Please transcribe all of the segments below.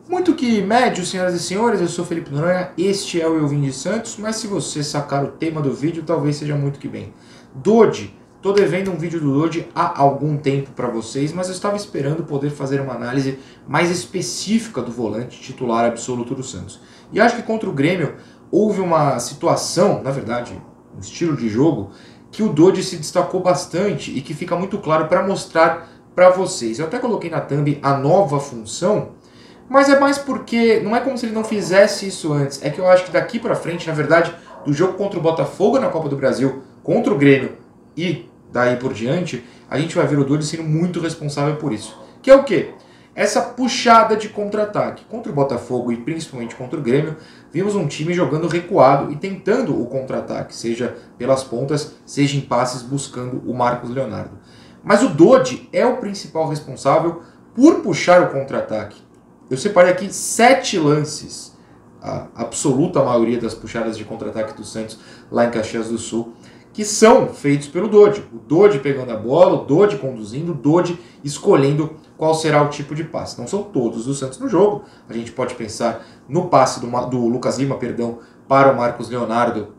Muito que médio, senhoras e senhores, eu sou Felipe Noronha, este é o Eu Vim de Santos, mas se você sacar o tema do vídeo, talvez seja muito que bem. Dodge, tô devendo um vídeo do Dodge há algum tempo para vocês, mas eu estava esperando poder fazer uma análise mais específica do volante titular absoluto do Santos. E acho que contra o Grêmio houve uma situação, na verdade, um estilo de jogo, que o Dodge se destacou bastante e que fica muito claro para mostrar para vocês. Eu até coloquei na thumb a nova função, mas é mais porque não é como se ele não fizesse isso antes. É que eu acho que daqui pra frente, na verdade, do jogo contra o Botafogo na Copa do Brasil, contra o Grêmio e daí por diante, a gente vai ver o Dodge sendo muito responsável por isso. Que é o quê? Essa puxada de contra-ataque. Contra o Botafogo e principalmente contra o Grêmio, vimos um time jogando recuado e tentando o contra-ataque, seja pelas pontas, seja em passes buscando o Marcos Leonardo. Mas o Dodge é o principal responsável por puxar o contra-ataque. Eu separei aqui 7 lances, a absoluta maioria das puxadas de contra-ataque do Santos lá em Caxias do Sul, que são feitos pelo Dodge. O Dodge pegando a bola, o Dodge conduzindo, o Dodge escolhendo qual será o tipo de passe. Não são todos do Santos no jogo, a gente pode pensar no passe do Lucas Lima, para o Marcos Leonardo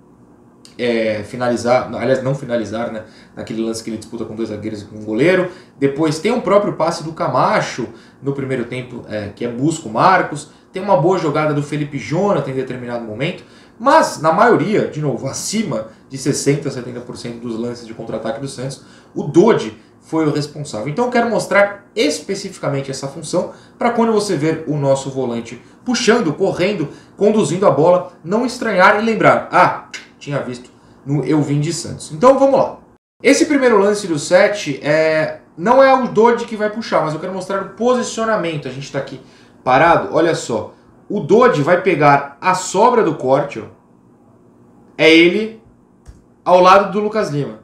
finalizar, aliás, não finalizar, né, naquele lance que ele disputa com 2 zagueiros e com um goleiro. Depois tem o próprio passe do Camacho no primeiro tempo, que busca o Marcos. Tem uma boa jogada do Felipe Jonathan em determinado momento, mas na maioria, de novo, acima de 60% a 70% dos lances de contra-ataque do Santos, o Dodge foi o responsável. Então eu quero mostrar especificamente essa função para quando você ver o nosso volante puxando, correndo, conduzindo a bola, não estranhar e lembrar, tinha visto no Eu Vim de Santos. Então vamos lá. Esse primeiro lance do 7 não é o Dodge que vai puxar, mas eu quero mostrar o posicionamento. A gente está aqui parado, olha só. O Dodge vai pegar a sobra do corte, ó. É ele ao lado do Lucas Lima.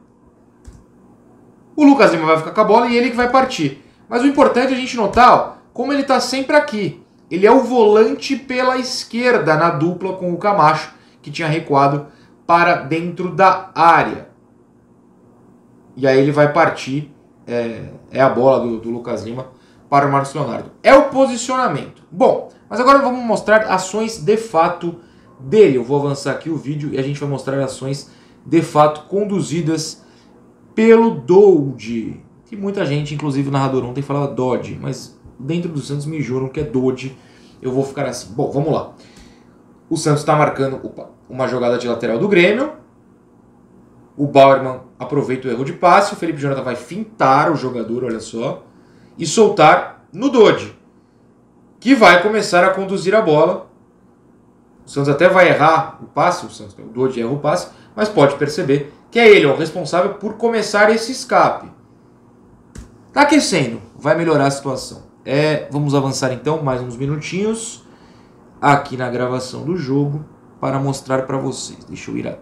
O Lucas Lima vai ficar com a bola e ele que vai partir. Mas o importante é a gente notar, ó, como ele está sempre aqui. Ele é o volante pela esquerda na dupla com o Camacho, que tinha recuado para dentro da área. E aí ele vai partir, a bola do Lucas Lima para o Marcos Leonardo. É o posicionamento. Bom, mas agora vamos mostrar ações de fato dele. Eu vou avançar aqui o vídeo e a gente vai mostrar ações de fato conduzidas pelo Dodge. Que muita gente, inclusive o narrador ontem, falava Dodge, mas dentro do Santos me juram que é Dodge. Eu vou ficar assim. Bom, vamos lá. O Santos está marcando uma jogada de lateral do Grêmio. O Bauerman aproveita o erro de passe. O Felipe Jonathan vai fintar o jogador, olha só, e soltar no Dodge, que vai começar a conduzir a bola. O Santos até vai errar o passe, o Dodge erra o passe, mas pode perceber que é ele o responsável por começar esse escape. Tá aquecendo, vai melhorar a situação. Vamos avançar então mais uns minutinhos aqui na gravação do jogo para mostrar para vocês. Deixa eu ir a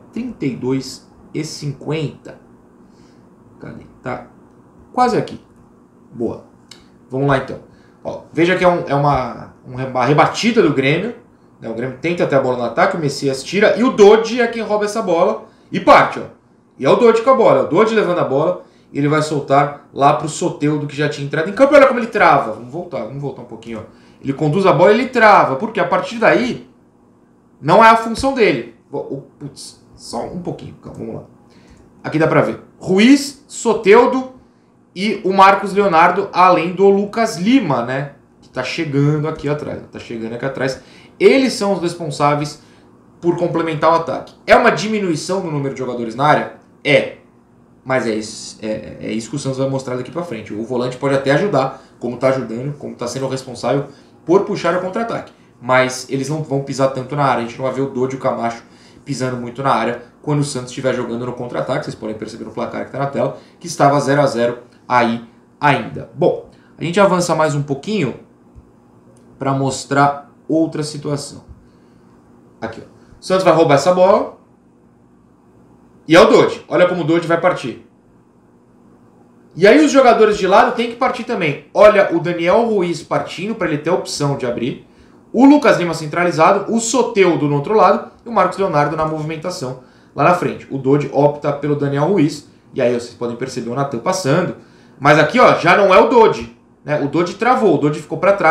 32:50. Cadê? Tá quase aqui. Boa. Vamos lá então. Ó, veja que é uma rebatida do Grêmio. O Grêmio tenta ter a bola no ataque, o Messias tira e o Dodge é quem rouba essa bola e parte. Ó. E é o Dodge com a bola. É o Dodge levando a bola e ele vai soltar lá para o Soteldo que já tinha entrado em campo. Olha como ele trava. Vamos voltar um pouquinho. Ó. Ele conduz a bola e ele trava, porque a partir daí não é a função dele. Putz, só um pouquinho, calma, vamos lá. Aqui dá pra ver. Ruiz, Soteldo e o Marcos Leonardo, além do Lucas Lima, né? Que tá chegando aqui atrás. Eles são os responsáveis por complementar o ataque. É uma diminuição no número de jogadores na área? Mas é isso que o Santos vai mostrar daqui pra frente. O volante pode até ajudar, como tá ajudando, como tá sendo o responsável por puxar o contra-ataque. Mas eles não vão pisar tanto na área. A gente não vai ver o Dodge e o Camacho pisando muito na área quando o Santos estiver jogando no contra-ataque. Vocês podem perceber no placar que está na tela, que estava 0-0 aí ainda. Bom, a gente avança mais um pouquinho para mostrar outra situação. Aqui, ó. O Santos vai roubar essa bola e é o Dodge. Olha como o Dodge vai partir. E aí os jogadores de lado têm que partir também. Olha o Daniel Ruiz partindo para ele ter a opção de abrir. O Lucas Lima centralizado, o Soteldo no outro lado e o Marcos Leonardo na movimentação lá na frente. O Dodge opta pelo Daniel Ruiz e aí vocês podem perceber o Natan passando. Mas aqui ó, já não é o Dodge, né? O Dodge travou, o Dodge ficou para trás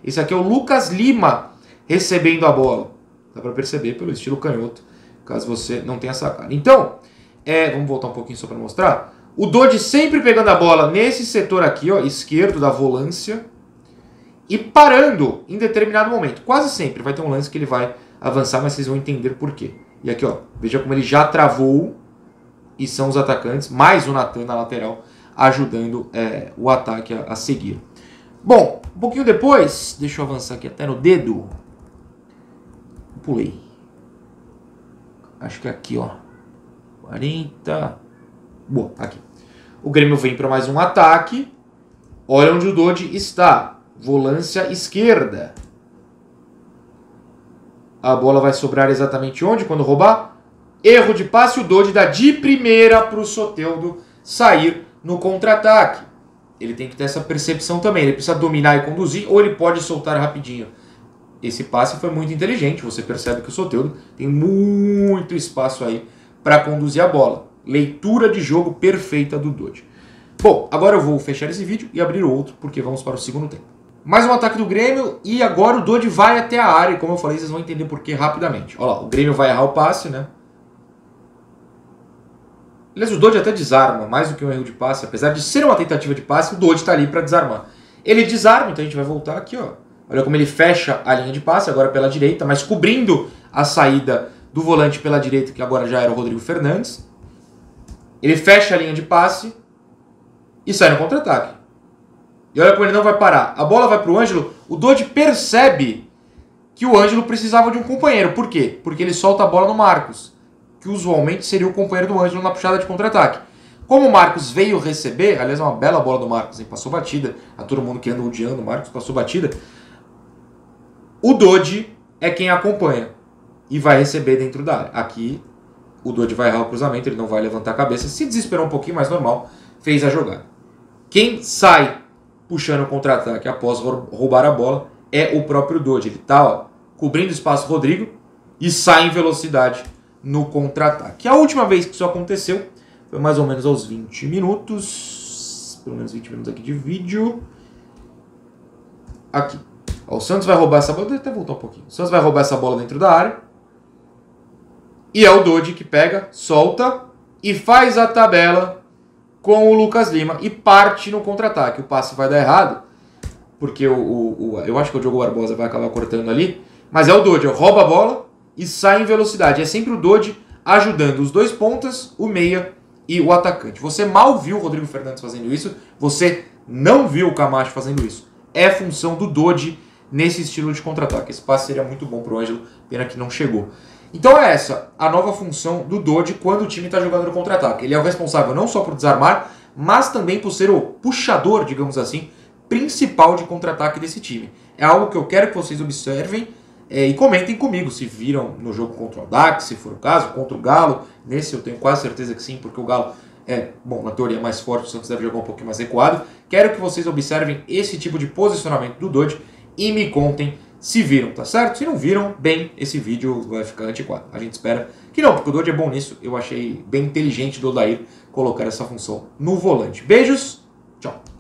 Esse aqui é o Lucas Lima recebendo a bola. Dá para perceber pelo estilo canhoto, caso você não tenha sacado. Então, vamos voltar um pouquinho só para mostrar. O Dodge sempre pegando a bola nesse setor aqui, ó, esquerdo da volância, e parando em determinado momento. Quase sempre vai ter um lance que ele vai avançar, mas vocês vão entender por quê. E aqui, ó, veja como ele já travou, e são os atacantes, mais o Natan na lateral, ajudando o ataque a seguir. Bom, um pouquinho depois, deixa eu avançar aqui até no dedo. Pulei. Acho que é aqui, ó. 40. Boa, aqui. O Grêmio vem para mais um ataque. Olha onde o Dodge está. Volância esquerda. A bola vai sobrar exatamente onde quando roubar? Erro de passe, o Dodge dá de primeira para o Soteldo sair no contra-ataque. Ele tem que ter essa percepção também. Ele precisa dominar e conduzir, ou ele pode soltar rapidinho. Esse passe foi muito inteligente. Você percebe que o Soteldo tem muito espaço aí para conduzir a bola. Leitura de jogo perfeita do Dodge. Bom, agora eu vou fechar esse vídeo e abrir outro, porque vamos para o segundo tempo. Mais um ataque do Grêmio e agora o Dodge vai até a área. E como eu falei, vocês vão entender por que rapidamente. Olha lá, o Grêmio vai errar o passe, né? Aliás, o Dodge até desarma, mais do que um erro de passe. Apesar de ser uma tentativa de passe, o Dodge está ali para desarmar. Ele desarma, então a gente vai voltar aqui, ó. Olha como ele fecha a linha de passe, agora pela direita, mas cobrindo a saída do volante pela direita, que agora já era o Rodrigo Fernandes. Ele fecha a linha de passe e sai no contra-ataque. E olha como ele não vai parar. A bola vai para o Ângelo, o Dodge percebe que o Ângelo precisava de um companheiro. Por quê? Porque ele solta a bola no Marcos, que usualmente seria o companheiro do Ângelo na puxada de contra-ataque. Como o Marcos veio receber, aliás é uma bela bola do Marcos, hein? Passou batida, a todo mundo que anda odiando o Marcos passou batida. O Dodge é quem acompanha e vai receber dentro da área. Aqui o Dodge vai errar o cruzamento, ele não vai levantar a cabeça, se desesperou um pouquinho, mas normal, fez a jogada. Quem sai puxando o contra-ataque após roubar a bola é o próprio Dodge. Ele está cobrindo o espaço do Rodrigo e sai em velocidade no contra-ataque. A última vez que isso aconteceu foi mais ou menos aos 20 minutos, pelo menos 20 minutos aqui de vídeo. Aqui. O Santos vai roubar essa bola, deixa eu até voltar um pouquinho. O Santos vai roubar essa bola dentro da área. E é o Dodge que pega, solta e faz a tabela com o Lucas Lima e parte no contra-ataque. O passe vai dar errado, porque eu acho que o Diogo Barbosa vai acabar cortando ali. Mas é o Dodge, rouba a bola e sai em velocidade. É sempre o Dodge ajudando os dois pontas, o meia e o atacante. Você mal viu o Rodrigo Fernandes fazendo isso, você não viu o Camacho fazendo isso. É função do Dodge nesse estilo de contra-ataque. Esse passe seria muito bom para o Ângelo, pena que não chegou. Então é essa a nova função do Dodge quando o time está jogando no contra-ataque. Ele é o responsável não só por desarmar, mas também por ser o puxador, digamos assim, principal de contra-ataque desse time. É algo que eu quero que vocês observem e comentem comigo se viram no jogo contra o Audax, se for o caso, contra o Galo. Nesse eu tenho quase certeza que sim, porque o Galo bom, na teoria é mais forte, o Santos deve jogar um pouquinho mais recuado. Quero que vocês observem esse tipo de posicionamento do Dodge e me contem se viram, tá certo? Se não viram, bem, esse vídeo vai ficar antiquado. A gente espera que não, porque o Dodge é bom nisso. Eu achei bem inteligente do Odair colocar essa função no volante. Beijos, tchau!